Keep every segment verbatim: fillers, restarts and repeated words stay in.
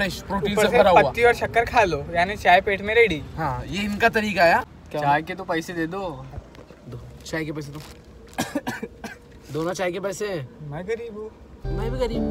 Fresh protein से भरा हुआ। पत्ती और शक्कर खा लो, यानी चाय पेट में रेडी। हाँ, ये इनका तरीका है। चाय के तो पैसे दे दो। दो चाय के पैसे दो। दोनों चाय के पैसे। मैं गरीब हूँ। मैं भी गरीब।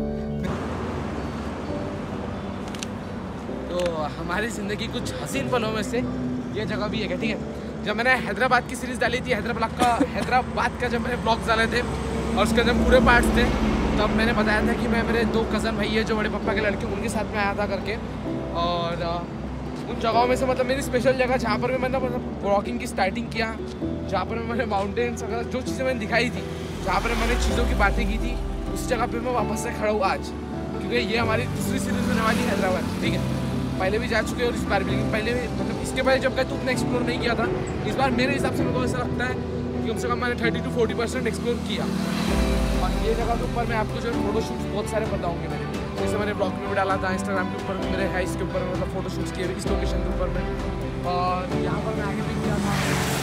तो हमारी जिंदगी कुछ हसीन पलों में से ये जगह भी है, ठीक है। जब मैंने हैदराबाद की सीरीज डाली थी, हैदराबाद का हैदराबाद का जब मैंने ब्लॉग्स डाले थे और उसके अंदर पूरे पार्ट्स थे, तब मैंने बताया था कि मैं मेरे दो कज़न भाई है जो बड़े पापा के लड़के, उनके साथ में आया था करके। और उन जगहों में से मतलब मेरी स्पेशल जगह जहाँ पर भी मैंने मतलब ब्लॉगिंग की स्टार्टिंग किया, जहाँ पर मैंने माउंटेन्स वगैरह जो चीज़ें मैंने दिखाई थी, जहाँ पर मैंने चीज़ों की बातें की थी, उस जगह पर मैं वापस से खड़ा हूँ आज, क्योंकि ये हमारी दूसरी सीरीज होने वाली है हैदराबाद, ठीक है। पहले भी जा चुके हैं और इस बार भी, लेकिन पहले भी मतलब इसके पहले जब गए तो उतना एक्सप्लोर नहीं किया था। इस बार मेरे हिसाब से मेरे को ऐसा लगता है कि कम से कम मैंने thirty two forty percent explore किया। और ये जगह के ऊपर मैं आपको जो है फोटोशूट्स बहुत सारे बताऊँगी मैंने, जैसे मैंने ब्लॉग में भी डाला था, इंस्टाग्राम के ऊपर मेरे है, इसके ऊपर मतलब फोटोशूट्स किए इस लोकेशन के ऊपर में। और यहाँ पर मैं आगे भी किया था,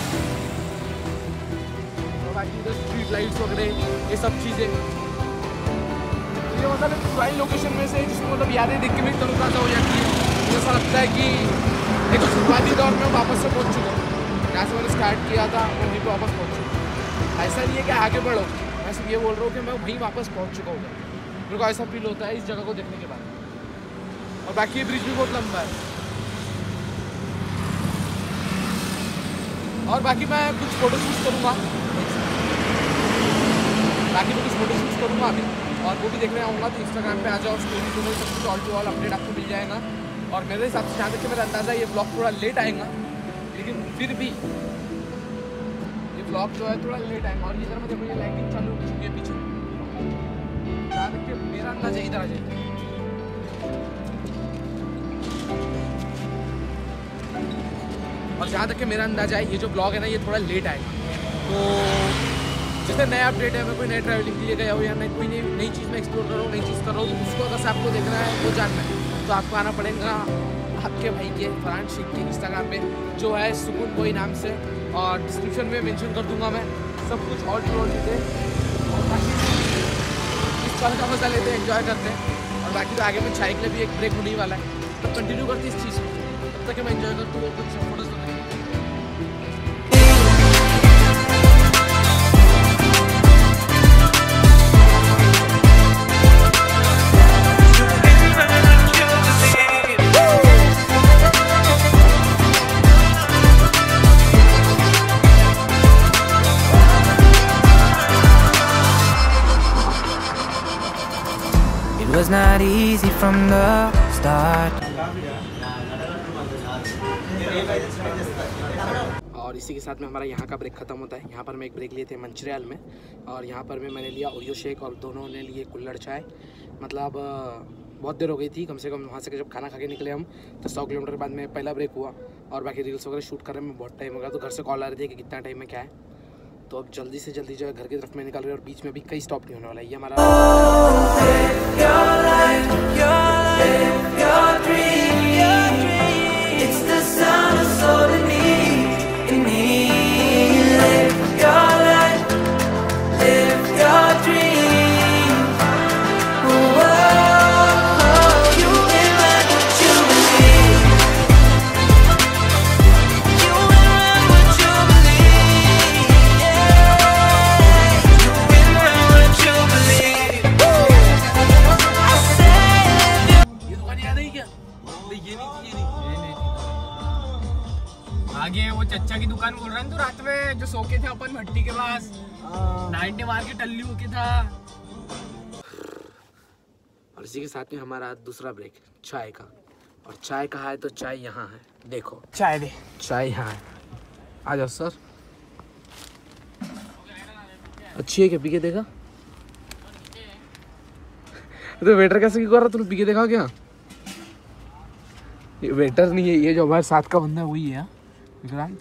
और बाकी इधर स्ट्रीट लाइट्स वगैरह ये सब चीज़ें, ये मतलब एक पुरानी लोकेशन में से जिसमें मतलब यादें देख के भी तरोताज़ा हो जाती है। मुझे ऐसा लगता है कि एक शुरुआती दौर में वापस से पहुँच चुका हूँ, जहाँ से मैंने स्टार्ट किया था वहीं पर वापस पहुँच चुका हूँ। ऐसा नहीं है कि आगे बढ़ो, मैं सिर्फ ये बोल रहा हूँ कि मैं वहीं वापस पहुँच चुका हूँ। मेरे को ऐसा फील होता है इस जगह को देखने के बाद। और बाकी ये ब्रिज भी बहुत लंबा है। और बाकी मैं कुछ फोटोशूट्स करूँगा, बाकी मैं कुछ फोटोशूट्स करूँगा अभी, और वो भी देखने आऊँगा। तो इंस्टाग्राम पे आ जाओ, स्टोरी टू सब कुछ ऑल टू ऑल अपडेट आपको मिल जाएगा। और मेरे हिसाब से जहाँ तक कि मेरा अंदाज़ा ये ब्लॉग थोड़ा लेट आएगा, लेकिन फिर भी ये ब्लॉग जो है थोड़ा लेट आएगा। और इधर में देखो ये लाइटिंग चालू हो चुकी है पीछे, जहाँ तक कि मेरा अंदाजा इधर आ जाएगा। और जहाँ तक कि मेरा अंदाजा है ये जो ब्लॉग है ना ये थोड़ा लेट आएगा। तो जैसे नया अपडेट है, मैं कोई नए ट्रैवलिंग के लिए गया हो या मैं कोई नई नई चीज़ में एक्सप्लोर कर रहा हूँ, नई चीज़ कर रहा हूँ, तो उसको अगर से आपको देखना है, वो जानना है, तो आपको आना पड़ेगा आपके भाई के फरहान शेख के इंस्टाग्राम पे, जो है सुकून बोई नाम से। और डिस्क्रिप्शन में मेंशन कर दूंगा मैं सब कुछ और जो चीज़ें। और बाकी इस पल का मजा लेते हैं, एंजॉय करते हैं। और बाकी तो आगे में चाय के लिए भी एक ब्रेक होने वाला है, तो कंटिन्यू करती इस चीज़ को, तब तक मैं एंजॉय करती हूँ और कुछ फोटोज बनाती हूँ। It was not easy from the start. और इसी के साथ में हमारा यहाँ का ब्रेक ख़त्म होता है। यहाँ पर मैं एक ब्रेक लिए थे मंचरियल में, और यहाँ पर में मैंने लिया ओरियो शेक और दोनों ने लिए कुल्हड़ चाय। मतलब बहुत देर हो गई थी, कम से कम वहाँ से जब खाना खा के निकले हम तो सौ किलोमीटर बाद में पहला ब्रेक हुआ। और बाकी रील्स वगैरह शूट करने में बहुत टाइम हो गया, तो घर से कॉल आ रही थी कि कितना टाइम में क्या है। तो अब जल्दी से जल्दी जो है घर की तरफ में निकल रहे हैं, और बीच में भी कई स्टॉप नहीं होने वाला है। ये हमारा आगे वो चच्चा की दुकान बोल रहा है तो रात में जो सोके थे अपन भट्टी के पास, नाइट मार के टल्लू के था। और इसी के साथ में हमारा दूसरा ब्रेक चाय का। और चाय कहाँ है तो चाय यहाँ है, देखो चाय दे, चाय यहाँ है। आ जाओ सर। अच्छी है क्या, पी के देखा? तो वेटर कैसे क्यों कर रहा, तूने पी के देखा क्या? ये वेटर नहीं है, ये जो हमारे साथ का बंदा है वही है विक्रांत।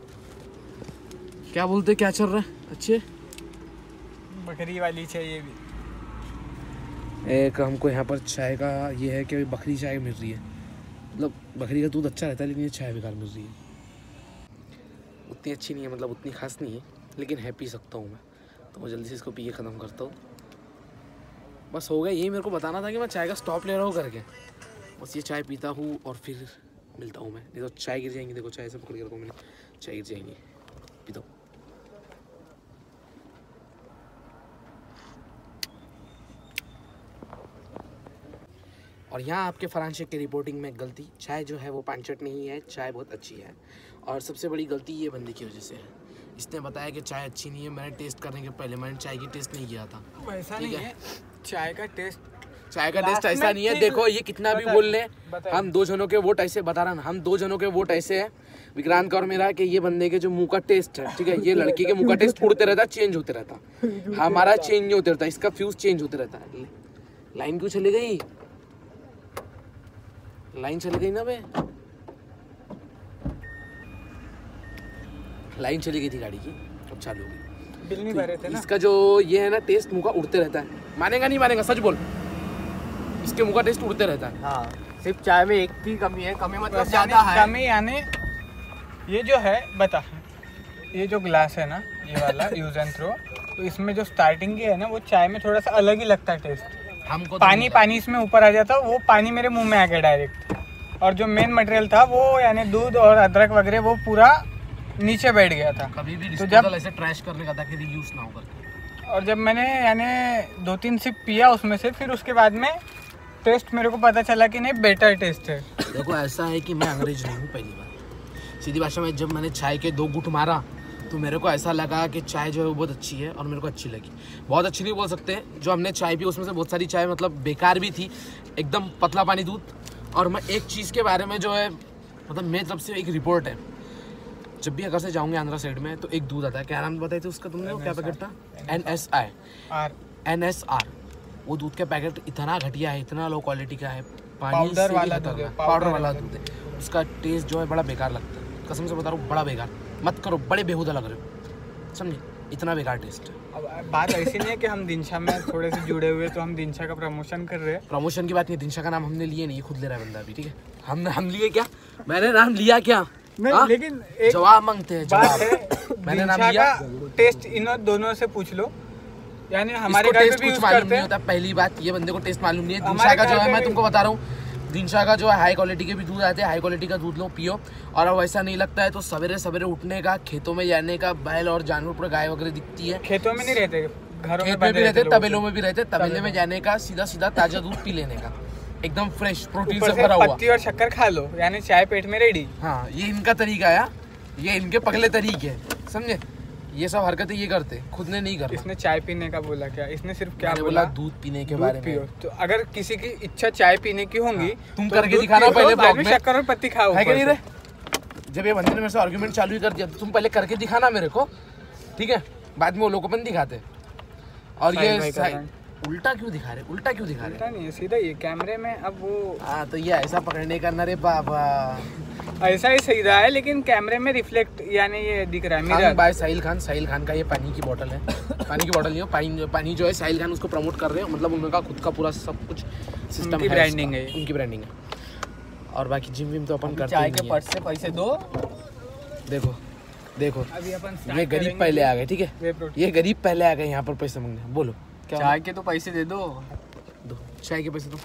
क्या बोलते, क्या चल रहा है? अच्छे बकरी वाली चाहिए भी। एक हमको यहाँ पर चाय का ये है कि बकरी चाय मिल रही है, मतलब बकरी का दूध अच्छा रहता है, लेकिन ये चाय बेकार मिल रही है। उतनी अच्छी नहीं है, मतलब उतनी खास नहीं है, लेकिन है पी सकता हूँ मैं, तो मैं जल्दी से इसको पी के ख़त्म करता हूँ। बस हो गया, यही मेरे को बताना था कि मैं चाय का स्टॉप ले रहा हूँ करके। बस ये चाय पीता हूँ और फिर मिलता हूँ मैं। नहीं तो चाय गिर जाएंगी, देखो चाय से पकड़ के रखो मैंने, चाय गिर जाएंगी। पीता हूँ। और यहाँ आपके फरहान शेख की रिपोर्टिंग में गलती, चाय जो है वो पानचट नहीं है, चाय बहुत अच्छी है। और सबसे बड़ी गलती ये बंदे की वजह से है, इसने बताया कि चाय अच्छी नहीं है। मैंने टेस्ट करने के पहले मैंने चाय की टेस्ट नहीं किया था। वैसा नहीं है, चाय का टेस्ट चाय का टेस्ट ऐसा नहीं है। देखो ये कितना भी बोल ले, हम दो जनों के वोट ऐसे बता रहा ना, हम दो जनों के वोट ऐसे है विक्रांत और मेरा, कि ये बंदे के जो मुंह का टेस्ट है, ठीक है, ये लड़की के मुंह का टेस्ट उड़ते रहता, चेंज होते रहता, हमारा चेंज नहीं होते रहता, इसका फ्यूज चेंज होते रहता है। लाइन क्यों चली गई? लाइन चली गई ना बे, लाइन चली गई थी गाड़ी की, अब चालू हो गई। बिल नहीं भरे थे ना। इसका जो ये है ना टेस्ट मुंह का उड़ते रहता है, मानेगा नहीं मानेगा, सच बोल, इसके मुंह का टेस्ट उड़ते रहता है। हाँ, सिर्फ चाय में एक की कमी है, कमी मतलब ज्यादा है। कमी यानी ये जो है, बता, ये जो ग्लास है ना, ये वाला यूज एंड थ्रो, तो इसमें जो स्टार्टिंग की है ना, वो चाय में थोड़ा सा अलग ही लगता है टेस्ट। हमको पानी पानी इसमें ऊपर आ जाता, वो पानी मेरे मुंह में आ गया डायरेक्ट। और जो मेन मटेरियल था वो यानी दूध और अदरक वगैरह, वो पूरा नीचे बैठ गया था। कभी भी तो जब ऐसे ट्रैश करने का था कि रीयूज ना हो करके। और जब मैंने यानी दो तीन सिप पिया उसमें से, फिर उसके बाद में टेस्ट मेरे को पता चला कि नहीं, बेटर टेस्ट है। देखो ऐसा है कि मैं अंग्रेज नहीं हूँ, पहली बार सीधी भाषा में, जब मैंने चाय के दो घूंट मारा तो मेरे को ऐसा लगा कि चाय जो है वो बहुत अच्छी है, और मेरे को अच्छी लगी। बहुत अच्छी नहीं बोल सकते, जो हमने चाय पी उसमें से बहुत सारी चाय मतलब बेकार भी थी, एकदम पतला पानी दूध। और मैं एक चीज़ के बारे में जो है, मतलब मेरी तरफ से एक रिपोर्ट है, जब भी अगर से जाऊँगे आंध्रा साइड में तो एक दूध आता है, क्या नाम बताए थे उसका तुमने, क्या पैकेट था? N S I R N S R वो दूध का पैकेट इतना घटिया है, इतना लो क्वालिटी का है, पाउडर वाला दूध है, पाउडर वाला दूध है, उसका टेस्ट जो है बड़ा बेकार लगता है, कसम से बता रहा हूँ, बड़ा बेकार। मत करो, बड़े बेहुदा लग रहे हो, समझे, इतना बेकार टेस्ट है। अब बात ऐसी नहीं है कि हम दिनशा में थोड़े से जुड़े हुए तो हम दिनशा का प्रमोशन कर रहे हैं। प्रमोशन की बात नहीं, दिनशा का नाम हमने लिए नहीं, खुद ले रहा है बंदा अभी, ठीक है। हमने हम लिए क्या, मैंने नाम लिया क्या? नहीं, आ? लेकिन एक जवाब मांगते हैं, बात है, मैंने नाम दिनशा लिया। का टेस्ट इन दोनों से पूछ लो, यानी हमारे इसको घर टेस्ट पे भी कुछ यूज मालूम करते नहीं हैं। होता, पहली बात ये बंदे को टेस्ट मालूम नहीं है। हमारे दिनशा का जो घर है, पे मैं भी- तुमको बता रहा हूँ, दिनशा का जो है हाई क्वालिटी के भी दूध आते हैं, हाई क्वालिटी का दूध लो पियो। और अब ऐसा नहीं लगता है तो सवेरे सवेरे उठने का, खेतों में जाने का, बैल और जानवर पूरे गाय वगैरह दिखती है, खेतों में नहीं रहते, घरों में खेत में भी रहते, लोगों तबेलों के। में भी रहते, तबेले में जाने का, सीधा सीधा ताजा दूध पी लेने का, एकदम फ्रेश, प्रोटीन ऊपर से से भरा हुआ। पत्ती और शक्कर खा लो, यानी चाय पेट में रेडी। हाँ, ये इनका तरीका है, ये इनके पगले तरीके हैं, समझे। ये सब हरकतें ये करते, खुद ने नहीं करना। इसने चाय पीने का बोला क्या? इसने सिर्फ क्या मैंने बोला? बोला दूध पीने के दूध बारे पियो। में। तो अगर किसी की इच्छा चाय पीने की होंगी, तुम तो करके दूध दिखाना पियो, पहले बाद ब्लॉग में में। शक्कर और पत्ती खाओ है कि ऊपर नहीं से। रे? जब ये बंदे ने मेरे से आर्गुमेंट चालू ही कर दिया, तो तुम पहले करके दिखाना मेरे को, ठीक है, बाद में वो लोग अपन दिखाते। और साइन ये भाई कर रहे हैं। उल्टा क्यों दिखा रहे, उल्टा क्यों दिखा रहे? पता नहीं है, सीधा ये कैमरे में। अब वो हाँ, तो ये ऐसा पकड़ने का ना रे बाबा। ऐसा ही सही रहा है, लेकिन कैमरे में रिफ्लेक्ट यानी ये दिख रहा है खान मिरर। बाय साहिल खान, साहिल खान का ये पानी की बोतल है, पानी की बोतल नहीं हो, पानी पानी जो है साहिल खान उसको प्रमोट कर रहे हो, मतलब उनका खुद का पूरा सब कुछ सिस्टम उनकी है, branding उसका, है। उनकी ब्रांडिंग है। और बाकी जिम विम तो अपन करते चाय ही के नहीं पर्स से पैसे दो। है। देखो देखो, अभी अपन ये गरीब पहले आ गए, ठीक है, वे प्रोटीन। ये गरीब पहले आ गए यहाँ पर पैसे मांगने। बोलो क्या? चाय के तो पैसे दे दो। दो चाय के पैसे दो,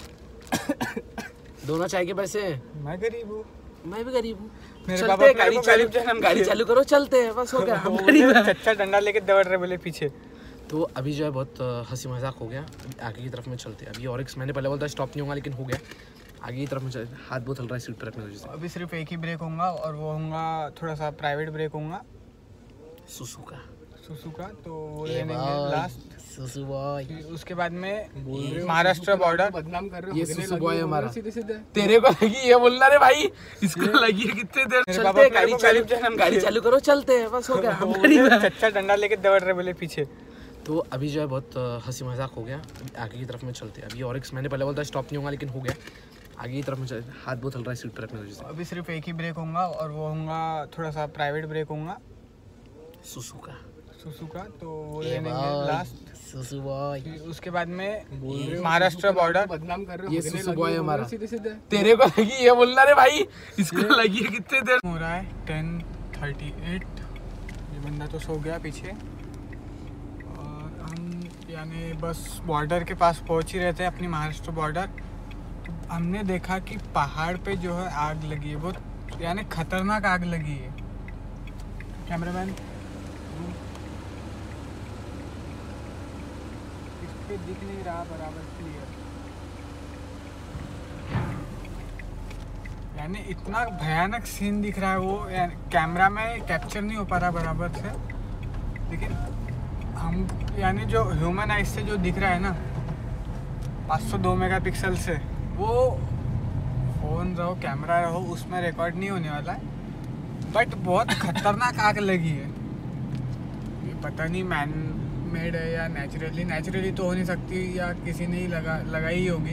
दो ना चाय के पैसे। मैं गरीब हूँ, मैं भी गरीब हूँ, मेरे चलते बाबा हैं, मेरे गाड़ी को चालू गरीब जन्म गाड़ी दिए। चालू करो, चलते हैं, बस हो गया, हम वो गरीब हैं। चच्चा डंडा लेके दौड़ रहे बोले पीछे। तो अभी जो है बहुत अ, हंसी मजाक हो गया, अभी आगे की तरफ में चलते हैं। अभी और एक मैंने पहले बोला था स्टॉप नहीं होगा, लेकिन हो गया, आगे की तरफ में चलते। हाथ बहुत हल रहा है सीट पर रखने की वजह से। अभी सिर्फ एक ही ब्रेक होगा, और वो होगा थोड़ा सा प्राइवेट ब्रेक होगा सुसु का, सुसु का, तो वो ए लेने भाई, लास्ट। सुसु बॉय, उसके बाद में महाराष्ट्र बॉर्डर। बदनाम कर रहे ये सुसु बॉय है हमारा। सीधे सीधे। तेरे को लगी ये बोलना रे भाई, इसको लगी है कितने देर। मेरे चलते बाबा हैं, मेरे गाड़ी को चालू गरीब जन्म गाड़ी दिए। चालू करो, चलते हैं, बस हो गया, हम वो गरीब हैं। चच्चा डंडा लेके दौड़ रहे बोले पीछे। तो अभी जो है बहुत अ, हंसी मजाक हो गया, अभी आगे की तरफ में चलते हैं। अभी और एक मैंने पहले बोला था स्टॉप नहीं होगा, लेकिन हो गया, आगे की तरफ में चलते। हाथ बहुत हल रहा है सीट पर रखने की वजह से। अभी सिर्फ एक ही ब्रेक होगा, और वो होगा थोड़ा सा प्राइवेट ब्रेक होगा सुसु का, सुसु का, तो वो ए लेने भाई, लास्ट। सुसु बॉय, उसके बाद में महाराष्ट्र बॉर्डर। बदनाम कर रहे ये भगने सुसु लगे बॉय हो, हमारा। सीधे सीधे। तेरे को लगी ये बोलना रे भाई, इसको लगी है कितने देर। हो रहा है टेन थर्टी एट। ये बंदा तो सो गया पीछे, और हम यानी बस बॉर्डर के पास पहुंच ही रहते हैं, अपनी महाराष्ट्र बॉर्डर। हमने देखा कि पहाड़ पे जो है आग लगी है, बहुत यानी खतरनाक आग लगी है। कैमरामैन इस पे दिख नहीं रहा बराबर क्लियर, यानी इतना भयानक सीन दिख रहा है वो, कैमरा में कैप्चर नहीं हो पा रहा बराबर से, लेकिन हम यानी जो ह्यूमन आइज से जो दिख रहा है ना पाँच सौ दो मेगापिक्सल से, वो फ़ोन रहो कैमरा रहो उसमें रिकॉर्ड नहीं होने वाला है। बट बहुत खतरनाक आग लगी है, ये पता नहीं मैन मेड है या नेचुरली, नेचुरली तो हो नहीं सकती, या किसी ने ही लगा लगाई होगी।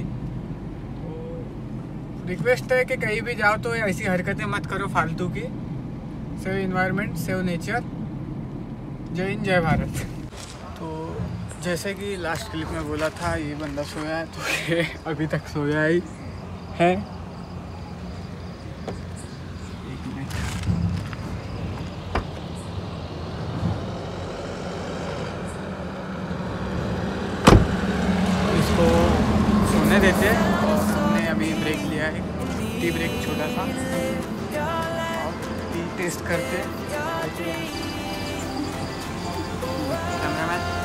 तो रिक्वेस्ट है कि कहीं भी जाओ तो ऐसी हरकतें मत करो फालतू की। Save environment, save nature. जय हिंद, जय भारत। तो जैसे कि लास्ट क्लिप में बोला था ये बंदा सोया है, तो ये अभी तक सोया ही है। एक मिनट, इसको सोने देते हैं। और हमने अभी ब्रेक लिया है, टी ब्रेक छोटा सा, और टी टेस्ट करते कैमरामैन।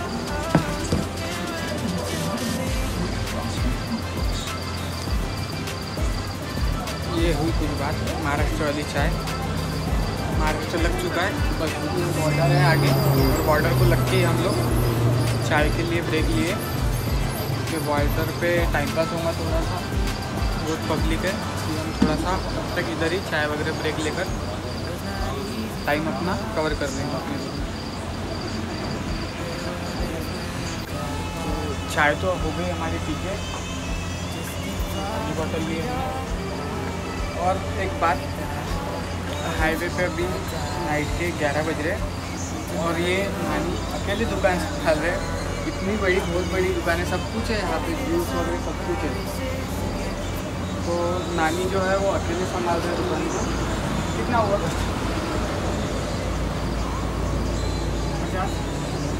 ये हुई कुछ बात, महाराष्ट्र वाली चाय। महाराष्ट्र लग चुका है, बस बॉर्डर है आगे, और बॉर्डर को लग के ही हम लोग चाय के लिए ब्रेक लिए, क्योंकि बॉर्डर पे टाइम पास होगा थोड़ा सा, बहुत पब्लिक है, इसलिए हम थोड़ा सा अब तक इधर ही चाय वगैरह ब्रेक लेकर टाइम अपना कवर कर लेंगे अपने। तो चाय तो हो गई हमारी, पी के बॉटल लिए हैं। और एक बात, हाईवे पे अभी नाइट के ग्यारह बज रहे, और ये नानी अकेली दुकान संभाल रहे। इतनी बड़ी, बहुत बड़ी दुकान है, सब कुछ है यहाँ पे, जूस वगैरह सब कुछ है। तो नानी जो है वो अकेले संभाल रहे दुकान को। कितना हुआ? पचास।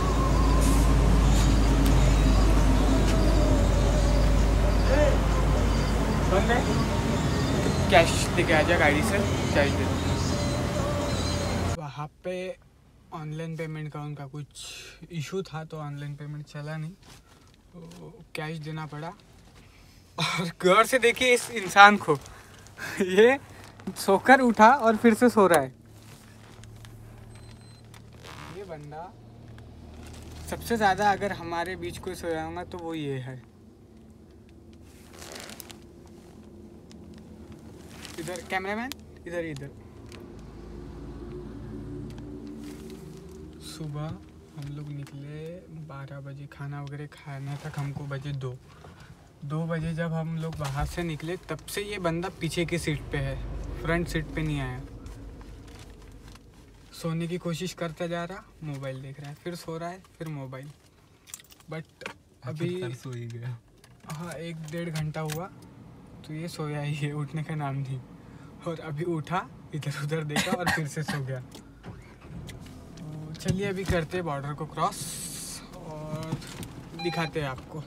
बंद है, कैश लेके आ जा गाड़ी से, कैश दे। वहाँ पे ऑनलाइन पेमेंट का उनका कुछ इशू था, तो ऑनलाइन पेमेंट चला नहीं, तो कैश देना पड़ा। और गौर से देखिए इस इंसान को, ये सोकर उठा और फिर से सो रहा है। ये बंदा सबसे ज़्यादा अगर हमारे बीच कोई सोया होगा तो वो ये है। इधर कैमरामैन, इधर इधर। सुबह हम लोग निकले बारह बजे, खाना वगैरह खाने तक हमको बजे दो दो बजे जब हम लोग बाहर से निकले, तब से ये बंदा पीछे की सीट पे है, फ्रंट सीट पे नहीं आया। सोने की कोशिश करता जा रहा, मोबाइल देख रहा है, फिर सो रहा है, फिर मोबाइल। बट अभी सो ही गया। हाँ, एक डेढ़ घंटा हुआ तो ये सोया ही है, उठने का नाम नहीं। और अभी उठा, इधर उधर देखा और फिर से सो गया। तो चलिए अभी करते बॉर्डर को क्रॉस और दिखाते हैं आपको।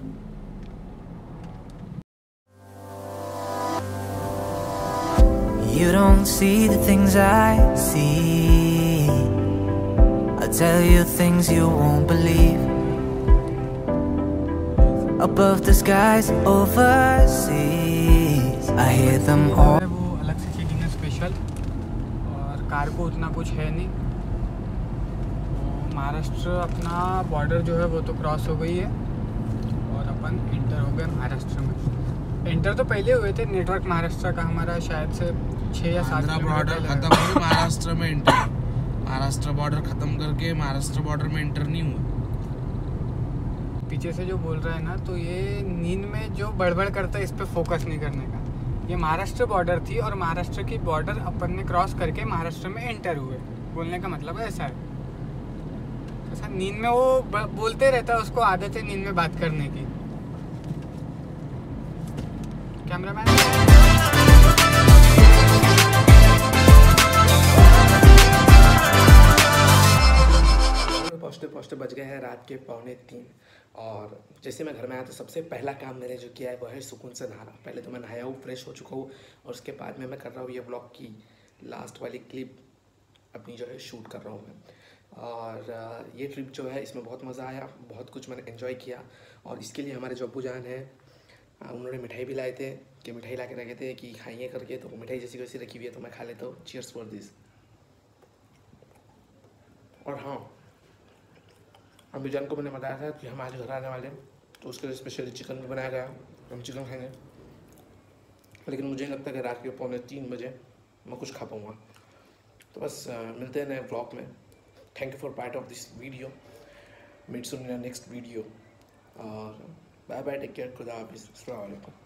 You don't see the things I see. I'll tell you things you won't believe. Above the skies overseas, I hear them all. वो अलग से सीटिंग है स्पेशल, और कार को उतना कुछ है नहीं। तो महाराष्ट्र अपना बॉर्डर जो है वो तो क्रॉस हो गई है, और अपन इंटर हो गए महाराष्ट्र में। इंटर तो पहले हुए थे, नेटवर्क महाराष्ट्र का हमारा शायद से छः या सात बॉर्डर खत्म हुई, महाराष्ट्र में इंटर। महाराष्ट्र बॉर्डर खत्म करके महाराष्ट्र बॉर्डर में इंटर नहीं हुआ। पीछे से जो बोल रहा है ना, तो ये नींद में जो बड़बड़ करता है, इस पे फोकस नहीं करने का। ये महाराष्ट्र बॉर्डर थी, और महाराष्ट्र की बॉर्डर अपन ने क्रॉस करके महाराष्ट्र में एंटर हुए। बोलने का मतलब ऐसा है। ऐसा नींद में वो बोलते रहता है, उसको आदत है नींद में बात करने की। कैमरामैन, पहुँचते पहुँचते बज गए हैं रात के पौने तीन, और जैसे मैं घर में आया तो सबसे पहला काम मैंने जो किया है वो है सुकून से नहाना। पहले तो मैं नहाया हूँ, फ्रेश हो चुका हूँ, और उसके बाद में मैं कर रहा हूँ ये व्लॉग की लास्ट वाली क्लिप अपनी जो है शूट कर रहा हूँ मैं। और ये ट्रिप जो है इसमें बहुत मज़ा आया, बहुत कुछ मैंने एंजॉय किया। और इसके लिए हमारे जो अब्बू जान हैं उन्होंने मिठाई भी लाए थे कि मिठाई ला के रखे थे कि खाइए करके, तो मिठाई जैसी वैसी रखी हुई है तो मैं खा लेता हूँ। Cheers for this. और हाँ, अम्मी जान को मैंने बताया था कि हम आज घर आने वाले हैं, तो उसके लिए स्पेशली चिकन भी बनाया गया, हम चिकन खाएंगे। लेकिन मुझे नहीं लगता कि रात के पौने तीन बजे मैं कुछ खा पाऊँगा। तो बस आ, मिलते हैं नए ब्लॉग में। Thank you for part of this video. Meet soon in next video. और बाय बाय, टेक केयर, खुदा हाफिज़, अस्सलाम वालेकुम।